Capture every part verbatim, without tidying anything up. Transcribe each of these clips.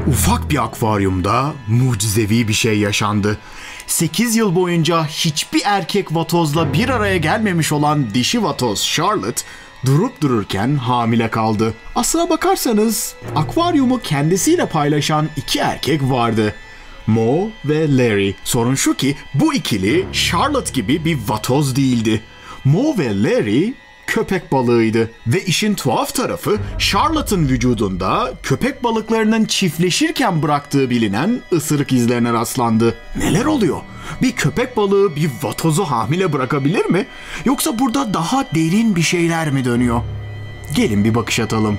Ufak bir akvaryumda mucizevi bir şey yaşandı. sekiz yıl boyunca hiçbir erkek vatozla bir araya gelmemiş olan dişi vatoz Charlotte durup dururken hamile kaldı. Aslına bakarsanız akvaryumu kendisiyle paylaşan iki erkek vardı. Mo ve Larry. Sorun şu ki bu ikili Charlotte gibi bir vatoz değildi. Mo ve Larry köpek balığıydı. Ve işin tuhaf tarafı Charlotte'ın vücudunda köpek balıklarının çiftleşirken bıraktığı bilinen ısırık izlerine rastlandı. Neler oluyor? Bir köpek balığı bir vatozu hamile bırakabilir mi? Yoksa burada daha derin bir şeyler mi dönüyor? Gelin bir bakış atalım.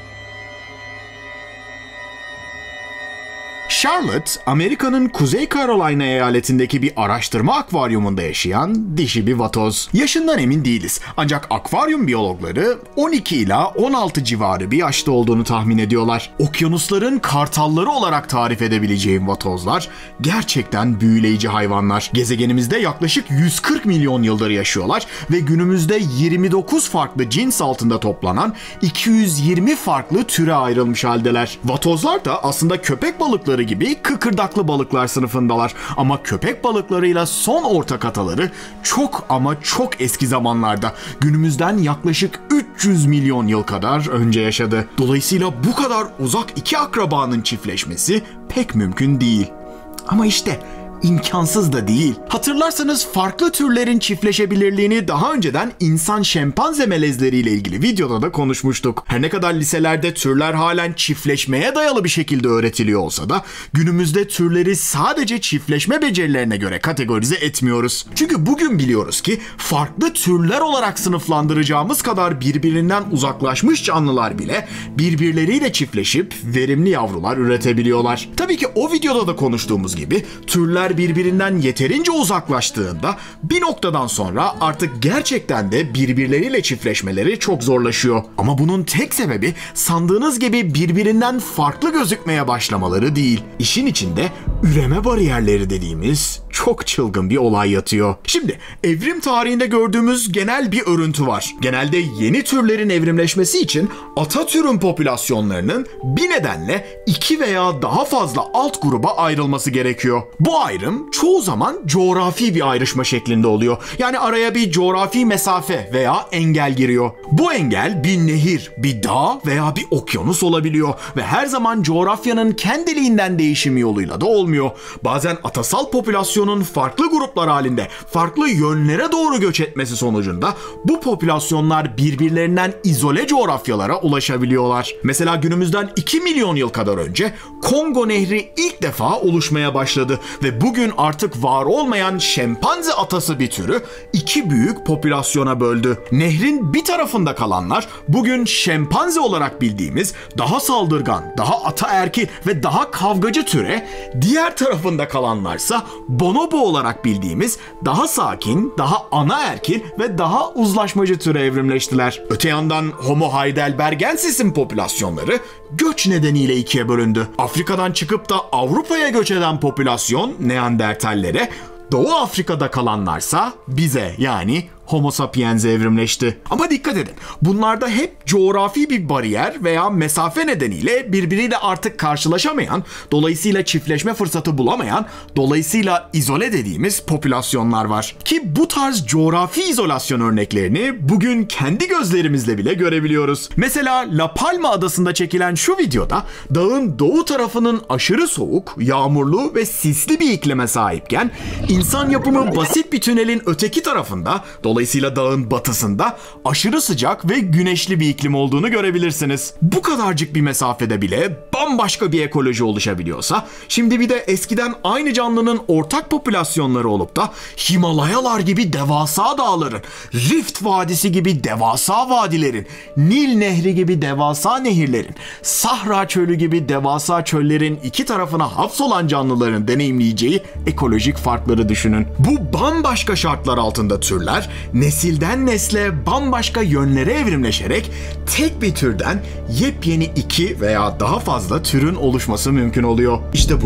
Charlotte, Amerika'nın Kuzey Carolina eyaletindeki bir araştırma akvaryumunda yaşayan dişi bir vatoz. Yaşından emin değiliz. Ancak akvaryum biyologları on iki ila on altı civarı bir yaşta olduğunu tahmin ediyorlar. Okyanusların kartalları olarak tarif edebileceğim vatozlar gerçekten büyüleyici hayvanlar. Gezegenimizde yaklaşık yüz kırk milyon yıldır yaşıyorlar ve günümüzde yirmi dokuz farklı cins altında toplanan iki yüz yirmi farklı türe ayrılmış haldeler. Vatozlar da aslında köpek balıkları gibi kıkırdaklı balıklar sınıfındalar. Ama köpek balıklarıyla son ortak ataları çok ama çok eski zamanlarda, günümüzden yaklaşık üç yüz milyon yıl kadar önce yaşadı. Dolayısıyla bu kadar uzak iki akrabanın çiftleşmesi pek mümkün değil. Ama işte imkansız da değil. Hatırlarsanız farklı türlerin çiftleşebilirliğini daha önceden insan şempanze melezleriyle ilgili videoda da konuşmuştuk. Her ne kadar liselerde türler halen çiftleşmeye dayalı bir şekilde öğretiliyor olsa da günümüzde türleri sadece çiftleşme becerilerine göre kategorize etmiyoruz. Çünkü bugün biliyoruz ki farklı türler olarak sınıflandıracağımız kadar birbirinden uzaklaşmış canlılar bile birbirleriyle çiftleşip verimli yavrular üretebiliyorlar. Tabii ki o videoda da konuştuğumuz gibi türler birbirinden yeterince uzaklaştığında bir noktadan sonra artık gerçekten de birbirleriyle çiftleşmeleri çok zorlaşıyor. Ama bunun tek sebebi sandığınız gibi birbirinden farklı gözükmeye başlamaları değil. İşin içinde üreme bariyerleri dediğimiz çok çılgın bir olay yatıyor. Şimdi evrim tarihinde gördüğümüz genel bir örüntü var. Genelde yeni türlerin evrimleşmesi için ata türün popülasyonlarının bir nedenle iki veya daha fazla alt gruba ayrılması gerekiyor. Bu ayrım çoğu zaman coğrafi bir ayrışma şeklinde oluyor. Yani araya bir coğrafi mesafe veya engel giriyor. Bu engel bir nehir, bir dağ veya bir okyanus olabiliyor ve her zaman coğrafyanın kendiliğinden değişimi yoluyla da olmuyor. Bazen atasal popülasyonun farklı gruplar halinde farklı yönlere doğru göç etmesi sonucunda bu popülasyonlar birbirlerinden izole coğrafyalara ulaşabiliyorlar. Mesela günümüzden iki milyon yıl kadar önce Kongo Nehri ilk defa oluşmaya başladı ve bugün artık var olmayan şempanze atası bir türü iki büyük popülasyona böldü. Nehrin bir tarafında kalanlar bugün şempanze olarak bildiğimiz daha saldırgan, daha ataerkil ve daha kavgacı türe, diğer tarafında kalanlarsa bonobo olarak bildiğimiz daha sakin, daha anaerkil ve daha uzlaşmacı türe evrimleştiler. Öte yandan Homo heidelbergensis'in popülasyonları göç nedeniyle ikiye bölündü. Afrika'dan çıkıp da Avrupa'ya göç eden popülasyon Neandertallere, Doğu Afrika'da kalanlarsa bize yani Homo sapiens'e evrimleşti. Ama dikkat edin, bunlarda hep coğrafi bir bariyer veya mesafe nedeniyle birbiriyle artık karşılaşamayan, dolayısıyla çiftleşme fırsatı bulamayan, dolayısıyla izole dediğimiz popülasyonlar var. Ki bu tarz coğrafi izolasyon örneklerini bugün kendi gözlerimizle bile görebiliyoruz. Mesela La Palma adasında çekilen şu videoda dağın doğu tarafının aşırı soğuk, yağmurlu ve sisli bir iklime sahipken insan yapımı basit bir tünelin öteki tarafında, dolayısıyla dağın batısında aşırı sıcak ve güneşli bir iklim olduğunu görebilirsiniz. Bu kadarcık bir mesafede bile bambaşka bir ekoloji oluşabiliyorsa, şimdi bir de eskiden aynı canlının ortak popülasyonları olup da Himalayalar gibi devasa dağların, Rift Vadisi gibi devasa vadilerin, Nil Nehri gibi devasa nehirlerin, Sahra Çölü gibi devasa çöllerin iki tarafına hapsolan canlıların deneyimleyeceği ekolojik farkları düşünün. Bu bambaşka şartlar altında türler nesilden nesle bambaşka yönlere evrimleşerek tek bir türden yepyeni iki veya daha fazla türün oluşması mümkün oluyor. İşte buna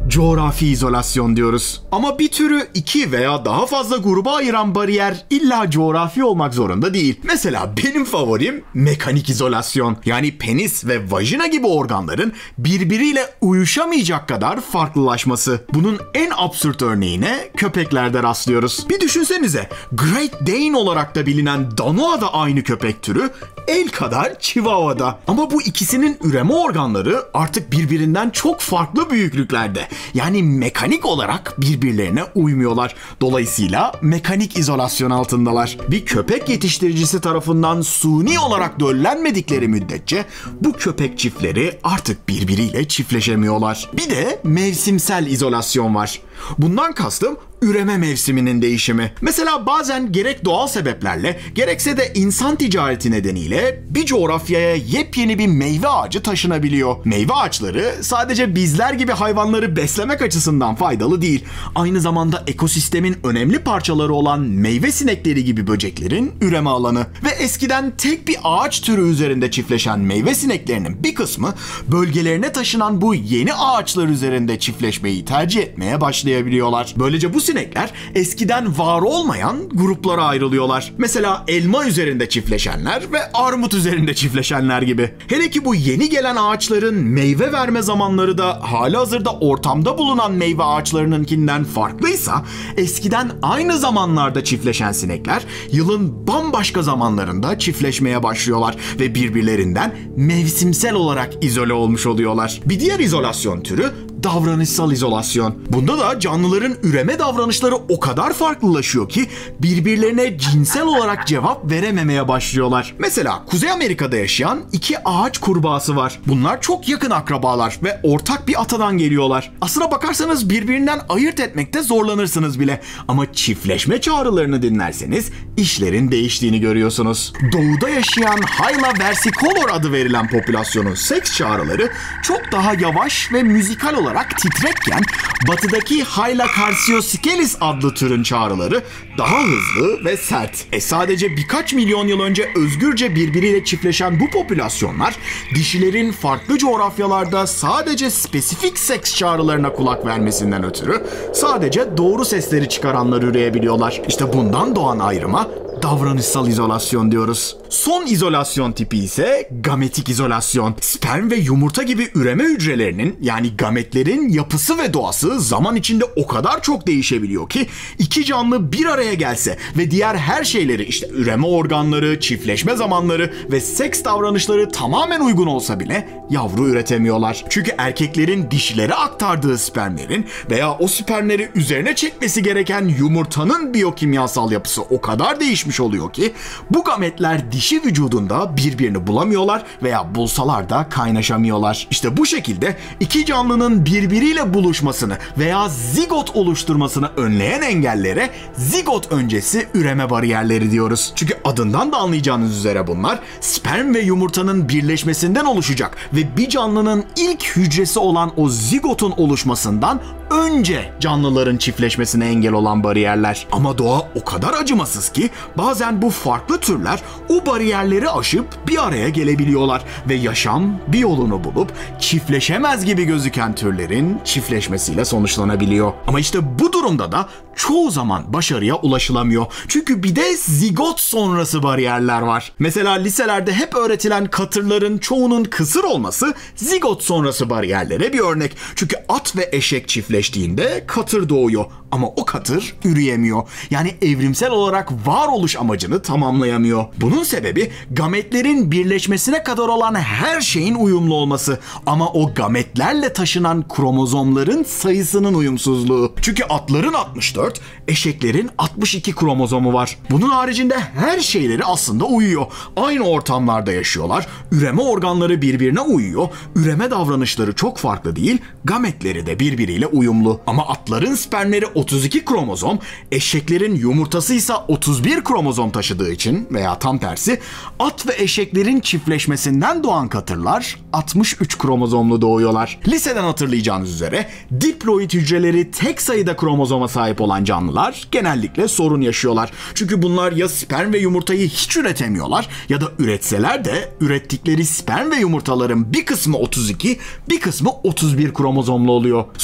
coğrafi izolasyon diyoruz. Ama bir türü iki veya daha fazla gruba ayıran bariyer illa coğrafi olmak zorunda değil. Mesela benim favorim mekanik izolasyon. Yani penis ve vajina gibi organların birbiriyle uyuşamayacak kadar farklılaşması. Bunun en absürt örneğine köpeklerde rastlıyoruz. Bir düşünsenize, Great Dane olarak da bilinen Danoa da aynı köpek türü, el kadar Chihuahua'da. Ama bu ikisinin üreme organları artık birbirinden çok farklı büyüklüklerde. Yani mekanik olarak birbirlerine uymuyorlar. Dolayısıyla mekanik izolasyon altındalar. Bir köpek yetiştiricisi tarafından suni olarak döllenmedikleri müddetçe bu köpek çiftleri artık birbiriyle çiftleşemiyorlar. Bir de mevsimsel izolasyon var. Bundan kastım üreme mevsiminin değişimi. Mesela bazen gerek doğal sebeplerle gerekse de insan ticareti nedeniyle bir coğrafyaya yepyeni bir meyve ağacı taşınabiliyor. Meyve ağaçları sadece bizler gibi hayvanları beslemek açısından faydalı değil. Aynı zamanda ekosistemin önemli parçaları olan meyve sinekleri gibi böceklerin üreme alanı. Ve eskiden tek bir ağaç türü üzerinde çiftleşen meyve sineklerinin bir kısmı bölgelerine taşınan bu yeni ağaçlar üzerinde çiftleşmeyi tercih etmeye başlayabiliyorlar. Böylece bu sinekler eskiden var olmayan gruplara ayrılıyorlar. Mesela elma üzerinde çiftleşenler ve armut üzerinde çiftleşenler gibi. Hele ki bu yeni gelen ağaçların meyve verme zamanları da halihazırda ortamda bulunan meyve ağaçlarınınkinden farklıysa, eskiden aynı zamanlarda çiftleşen sinekler yılın bambaşka zamanlarında çiftleşmeye başlıyorlar ve birbirlerinden mevsimsel olarak izole olmuş oluyorlar. Bir diğer izolasyon türü davranışsal izolasyon. Bunda da canlıların üreme davranışları o kadar farklılaşıyor ki birbirlerine cinsel olarak cevap verememeye başlıyorlar. Mesela Kuzey Amerika'da yaşayan iki ağaç kurbağası var. Bunlar çok yakın akrabalar ve ortak bir atadan geliyorlar. Aslına bakarsanız birbirinden ayırt etmekte zorlanırsınız bile. Ama çiftleşme çağrılarını dinlerseniz işlerin değiştiğini görüyorsunuz. Doğuda yaşayan Hyla versicolor adı verilen popülasyonun seks çağrıları çok daha yavaş ve müzikal olarak titrekken, batıdaki Hyla carcioscelis adlı türün çağrıları daha hızlı ve sert. E sadece birkaç milyon yıl önce özgürce birbiriyle çiftleşen bu popülasyonlar dişilerin farklı coğrafyalarda sadece spesifik seks çağrılarına kulak vermesinden ötürü sadece doğru sesleri çıkaranlar üreyebiliyorlar. İşte bundan doğan ayrıma davranışsal izolasyon diyoruz. Son izolasyon tipi ise gametik izolasyon. Sperm ve yumurta gibi üreme hücrelerinin, yani gametlerin yapısı ve doğası zaman içinde o kadar çok değişebiliyor ki iki canlı bir araya gelse ve diğer her şeyleri, işte üreme organları, çiftleşme zamanları ve seks davranışları tamamen uygun olsa bile yavru üretemiyorlar. Çünkü erkeklerin dişilere aktardığı spermlerin veya o spermleri üzerine çekmesi gereken yumurtanın biyokimyasal yapısı o kadar değişmiş oluyor ki bu gametler dişi vücudunda birbirini bulamıyorlar veya bulsalar da kaynaşamıyorlar. İşte bu şekilde iki canlının birbiriyle buluşmasını veya zigot oluşturmasını önleyen engellere zigot öncesi üreme bariyerleri diyoruz. Çünkü adından da anlayacağınız üzere bunlar sperm ve yumurtanın birleşmesinden oluşacak ve bir canlının ilk hücresi olan o zigotun oluşmasından önce canlıların çiftleşmesine engel olan bariyerler. Ama doğa o kadar acımasız ki bazen bu farklı türler o bariyerleri aşıp bir araya gelebiliyorlar ve yaşam bir yolunu bulup çiftleşemez gibi gözüken türlerin çiftleşmesiyle sonuçlanabiliyor. Ama işte bu durumda da çoğu zaman başarıya ulaşılamıyor. Çünkü bir de zigot sonrası bariyerler var. Mesela liselerde hep öğretilen katırların çoğunun kısır olması zigot sonrası bariyerlere bir örnek. Çünkü at ve eşek çiftleştiğinde katır doğuyor ama o katır üreyemiyor. Yani evrimsel olarak varoluş amacını tamamlayamıyor. Bunun sebebi gametlerin birleşmesine kadar olan her şeyin uyumlu olması ama o gametlerle taşınan kromozomların sayısının uyumsuzluğu. Çünkü atların altmış dört, eşeklerin altmış iki kromozomu var. Bunun haricinde her şeyleri aslında uyuyor. Aynı ortamlarda yaşıyorlar. Üreme organları birbirine uyuyor. Üreme davranışları çok farklı değil. Gametleri de birbiriyle uyumlu. Ama atların spermleri otuz iki kromozom, eşeklerin yumurtası ise otuz bir kromozom taşıdığı için veya tam tersi at ve eşeklerin çiftleşmesinden doğan katırlar altmış üç kromozomlu doğuyorlar. Liseden hatırlayacağınız üzere diploid hücreleri tek sayıda kromozoma sahip olan canlılar genellikle sorun yaşıyorlar. Çünkü bunlar ya sperm ve yumurtayı hiç üretemiyorlar ya da üretseler de ürettikleri sperm ve yumurtaların bir kısmı otuz iki, bir kısmı otuz bir kromozomlu oluyor. Sonra bunlar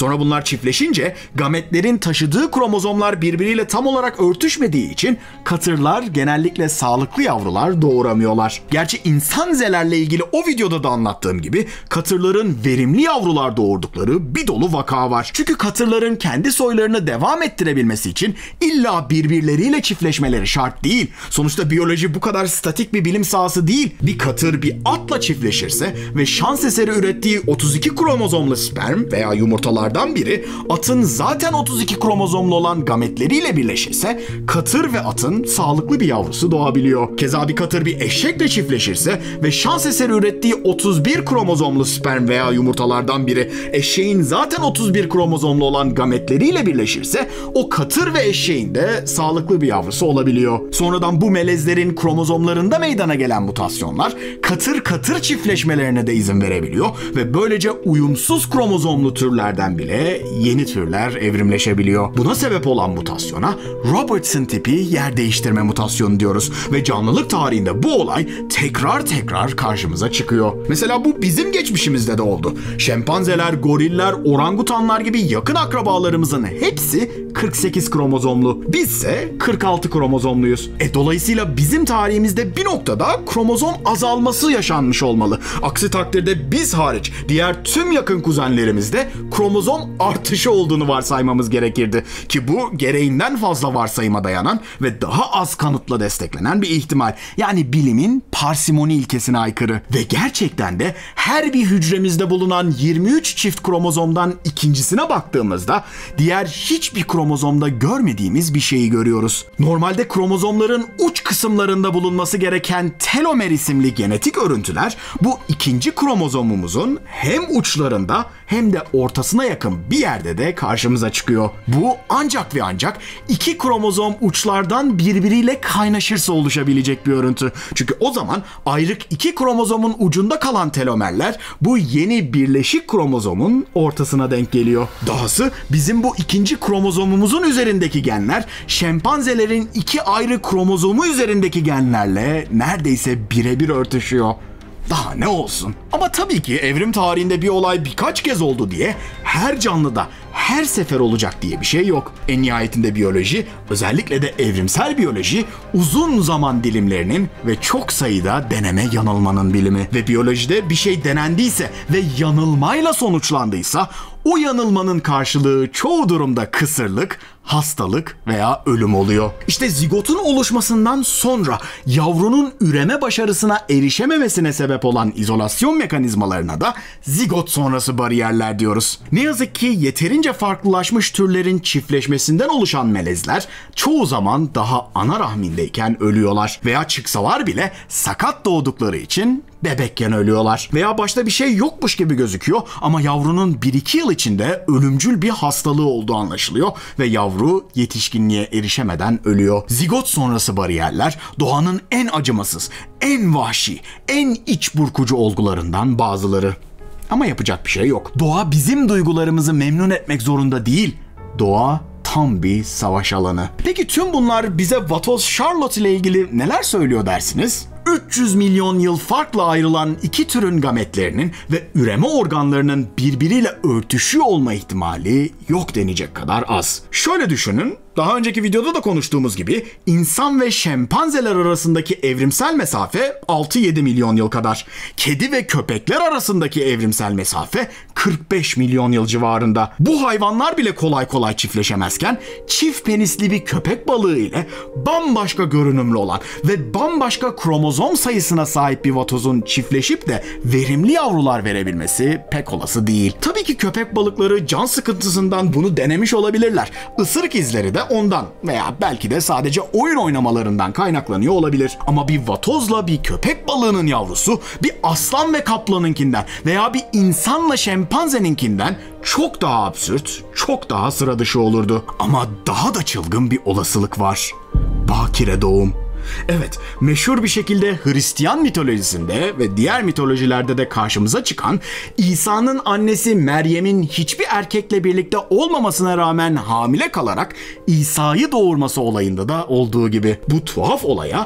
çiftleşince gametlerin taşıdığı kromozomlar birbiriyle tam olarak örtüşmediği için katırlar genellikle sağlıklı yavrular doğuramıyorlar. Gerçi insanzelerle ilgili o videoda da anlattığım gibi katırların verimli yavrular doğurdukları bir dolu vaka var. Çünkü katırların kendi soylarını devam ettirebilmesi için illa birbirleriyle çiftleşmeleri şart değil. Sonuçta biyoloji bu kadar statik bir bilim sahası değil. Bir katır bir atla çiftleşirse ve şans eseri ürettiği otuz iki kromozomlu sperm veya yumurtalardan biri atın zaten otuz iki kromozomlu olan gametleriyle birleşirse katır ve atın sağlıklı bir yavrusu doğabiliyor. Keza bir katır bir eşekle çiftleşirse ve şans eseri ürettiği otuz bir kromozomlu sperm veya yumurtalardan biri eşeğin zaten otuz bir kromozomlu olan gametleriyle birleşirse o katır ve eşeğin de sağlıklı bir yavrusu olabiliyor. Sonradan bu melezlerin kromozomlarında meydana gelen mutasyonlar katır katır çiftleşmelerine de izin verebiliyor ve böylece uyumsuz kromozomlu türlerden bile yeni türler evrimleşebiliyor. Buna sebep olan mutasyona Robertson tipi yer değiştirme mutasyonu diyoruz ve canlılık tarihinde bu olay tekrar tekrar karşımıza çıkıyor. Mesela bu bizim geçmişimizde de oldu. Şempanzeler, goriller, orangutanlar gibi yakın akrabalarımızın hepsi kırk sekiz kromozomlu. Bizse kırk altı kromozomluyuz. E dolayısıyla bizim tarihimizde bir noktada kromozom azalması yaşanmış olmalı. Aksi takdirde biz hariç diğer tüm yakın kuzenlerimizde kromozom artışı olduğunu varsaymamız gerekirdi. Ki bu gereğinden fazla varsayıma dayanan ve daha az kanıtla desteklenen bir ihtimal. Yani bilimin parsimoni ilkesine aykırı. Ve gerçekten de her bir hücremizde bulunan yirmi üç çift kromozomdan ikincisine baktığımızda diğer hiçbir kromozomda görmediğimiz bir şeyi görüyoruz. Normalde kromozomların uç kısımlarında bulunması gereken telomer isimli genetik örüntüler bu ikinci kromozomumuzun hem uçlarında hem de ortasına yakın bir yerde de karşımıza çıkıyor. Bu ancak ve ancak iki kromozom uçlardan birbiriyle kaynaşırsa oluşabilecek bir örüntü. Çünkü o zaman ayrık iki kromozomun ucunda kalan telomerler bu yeni birleşik kromozomun ortasına denk geliyor. Dahası bizim bu ikinci kromozomumuzun üzerindeki genler şempanzelerin iki ayrı kromozomu üzerindeki genlerle neredeyse birebir örtüşüyor. Daha ne olsun? Ama tabii ki evrim tarihinde bir olay birkaç kez oldu diye her canlıda her sefer olacak diye bir şey yok. En nihayetinde biyoloji, özellikle de evrimsel biyoloji uzun zaman dilimlerinin ve çok sayıda deneme yanılmanın bilimi. Ve biyolojide bir şey denendiyse ve yanılmayla sonuçlandıysa o yanılmanın karşılığı çoğu durumda kısırlık, hastalık veya ölüm oluyor. İşte zigotun oluşmasından sonra yavrunun üreme başarısına erişememesine sebep olan izolasyon mekanizmalarına da zigot sonrası bariyerler diyoruz. Ne yazık ki yeterince farklılaşmış türlerin çiftleşmesinden oluşan melezler çoğu zaman daha ana rahmindeyken ölüyorlar veya çıksalar bile sakat doğdukları için bebekken ölüyorlar. Veya başta bir şey yokmuş gibi gözüküyor ama yavrunun bir iki yıl içinde ölümcül bir hastalığı olduğu anlaşılıyor ve yavru yetişkinliğe erişemeden ölüyor. Zigot sonrası bariyerler doğanın en acımasız, en vahşi, en iç burkucu olgularından bazıları. Ama yapacak bir şey yok. Doğa bizim duygularımızı memnun etmek zorunda değil. Doğa tam bir savaş alanı. Peki tüm bunlar bize vatoz Charlotte ile ilgili neler söylüyor dersiniz? üç yüz milyon yıl farkla ayrılan iki türün gametlerinin ve üreme organlarının birbiriyle örtüşüyor olma ihtimali yok denecek kadar az. Şöyle düşünün, daha önceki videoda da konuştuğumuz gibi insan ve şempanzeler arasındaki evrimsel mesafe altı yedi milyon yıl kadar. Kedi ve köpekler arasındaki evrimsel mesafe kırk beş milyon yıl civarında. Bu hayvanlar bile kolay kolay çiftleşemezken çift penisli bir köpek balığı ile bambaşka görünümlü olan ve bambaşka kromozom sayısına sahip bir vatozun çiftleşip de verimli yavrular verebilmesi pek olası değil. Tabii ki köpek balıkları can sıkıntısından bunu denemiş olabilirler. Isırık izleri de ondan veya belki de sadece oyun oynamalarından kaynaklanıyor olabilir. Ama bir vatozla bir köpek balığının yavrusu bir aslan ve kaplanınkinden veya bir insanla şempanzeninkinden çok daha absürt, çok daha sıra dışı olurdu. Ama daha da çılgın bir olasılık var. Bakire doğum. Evet, meşhur bir şekilde Hristiyan mitolojisinde ve diğer mitolojilerde de karşımıza çıkan İsa'nın annesi Meryem'in hiçbir erkekle birlikte olmamasına rağmen hamile kalarak İsa'yı doğurması olayında da olduğu gibi bu tuhaf olaya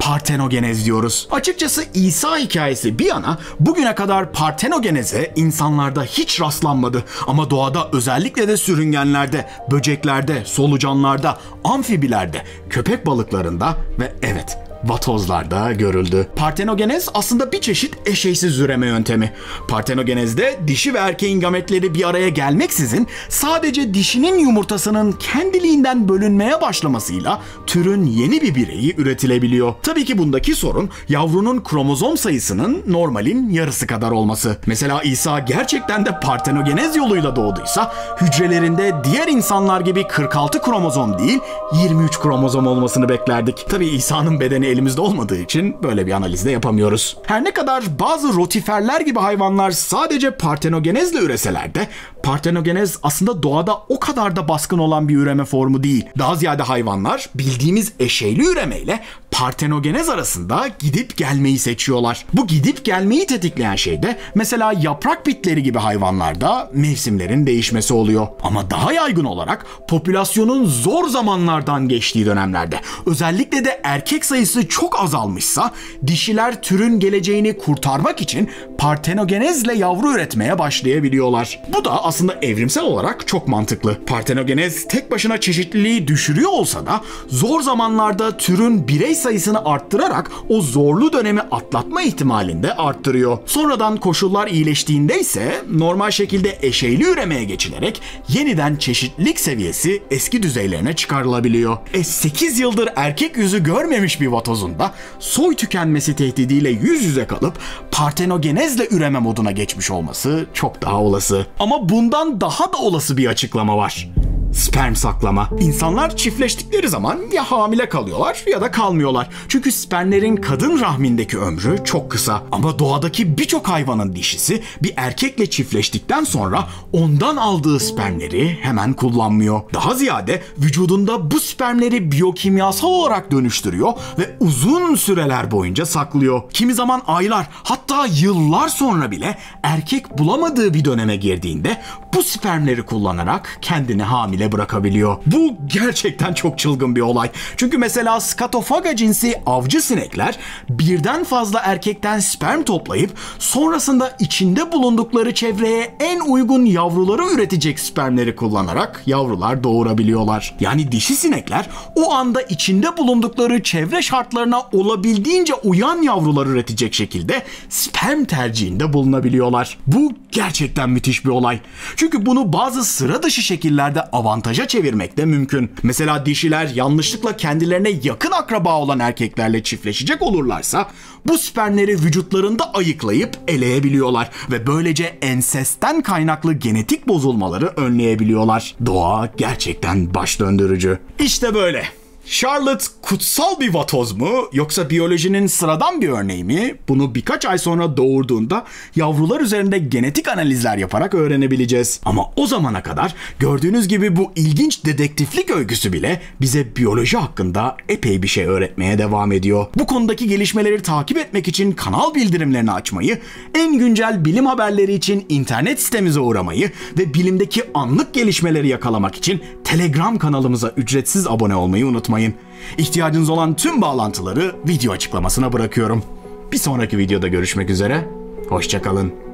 partenogenez diyoruz. Açıkçası İsa hikayesi bir yana bugüne kadar partenogeneze insanlarda hiç rastlanmadı. Ama doğada özellikle de sürüngenlerde, böceklerde, solucanlarda, amfibilerde, köpek balıklarında ve evet vatozlarda görüldü. Partenogenez aslında bir çeşit eşeysiz üreme yöntemi. Partenogenezde dişi ve erkeğin gametleri bir araya gelmeksizin sadece dişinin yumurtasının kendiliğinden bölünmeye başlamasıyla türün yeni bir bireyi üretilebiliyor. Tabii ki bundaki sorun yavrunun kromozom sayısının normalin yarısı kadar olması. Mesela İsa gerçekten de partenogenez yoluyla doğduysa hücrelerinde diğer insanlar gibi kırk altı kromozom değil yirmi üç kromozom olmasını beklerdik. Tabii İsa'nın bedeni elimizde olmadığı için böyle bir analiz de yapamıyoruz. Her ne kadar bazı rotiferler gibi hayvanlar sadece partenogenezle üreseler de partenogenez aslında doğada o kadar da baskın olan bir üreme formu değil. Daha ziyade hayvanlar bildiğimiz eşeyli üremeyle partenogenez arasında gidip gelmeyi seçiyorlar. Bu gidip gelmeyi tetikleyen şey de mesela yaprak bitleri gibi hayvanlarda mevsimlerin değişmesi oluyor. Ama daha yaygın olarak popülasyonun zor zamanlardan geçtiği dönemlerde, özellikle de erkek sayısı çok azalmışsa dişiler türün geleceğini kurtarmak için partenogenezle yavru üretmeye başlayabiliyorlar. Bu da aslında evrimsel olarak çok mantıklı. Partenogenez tek başına çeşitliliği düşürüyor olsa da zor zamanlarda türün birey sayısını arttırarak o zorlu dönemi atlatma ihtimalini de arttırıyor. Sonradan koşullar iyileştiğinde ise normal şekilde eşeyli üremeye geçilerek yeniden çeşitlilik seviyesi eski düzeylerine çıkarılabiliyor. E sekiz yıldır erkek yüzü görmemiş bir vatozun da soy tükenmesi tehdidiyle yüz yüze kalıp partenogenezle üreme moduna geçmiş olması çok daha olası. Ama bundan daha da olası bir açıklama var. Sperm saklama. İnsanlar çiftleştikleri zaman ya hamile kalıyorlar ya da kalmıyorlar. Çünkü spermlerin kadın rahmindeki ömrü çok kısa. Ama doğadaki birçok hayvanın dişisi bir erkekle çiftleştikten sonra ondan aldığı spermleri hemen kullanmıyor. Daha ziyade vücudunda bu spermleri biyokimyasal olarak dönüştürüyor ve uzun süreler boyunca saklıyor. Kimi zaman aylar, hatta yıllar sonra bile erkek bulamadığı bir döneme girdiğinde bu spermleri kullanarak kendini hamile bırakabiliyor. Bu gerçekten çok çılgın bir olay. Çünkü mesela Scatofaga cinsi avcı sinekler birden fazla erkekten sperm toplayıp sonrasında içinde bulundukları çevreye en uygun yavruları üretecek spermleri kullanarak yavrular doğurabiliyorlar. Yani dişi sinekler o anda içinde bulundukları çevre şartlarına olabildiğince uyan yavrular üretecek şekilde sperm tercihinde bulunabiliyorlar. Bu gerçekten müthiş bir olay. Çünkü bunu bazı sıra dışı şekillerde avantaja çevirmek de mümkün. Mesela dişiler yanlışlıkla kendilerine yakın akraba olan erkeklerle çiftleşecek olurlarsa bu spermleri vücutlarında ayıklayıp eleyebiliyorlar ve böylece ensesten kaynaklı genetik bozulmaları önleyebiliyorlar. Doğa gerçekten baş döndürücü. İşte böyle. Charlotte kutsal bir vatoz mu yoksa biyolojinin sıradan bir örneği mi? Bunu birkaç ay sonra doğurduğunda yavrular üzerinde genetik analizler yaparak öğrenebileceğiz. Ama o zamana kadar gördüğünüz gibi bu ilginç dedektiflik öyküsü bile bize biyoloji hakkında epey bir şey öğretmeye devam ediyor. Bu konudaki gelişmeleri takip etmek için kanal bildirimlerini açmayı, en güncel bilim haberleri için internet sitemize uğramayı ve bilimdeki anlık gelişmeleri yakalamak için Telegram kanalımıza ücretsiz abone olmayı unutmayın. İhtiyacınız olan tüm bağlantıları video açıklamasına bırakıyorum. Bir sonraki videoda görüşmek üzere. Hoşça kalın.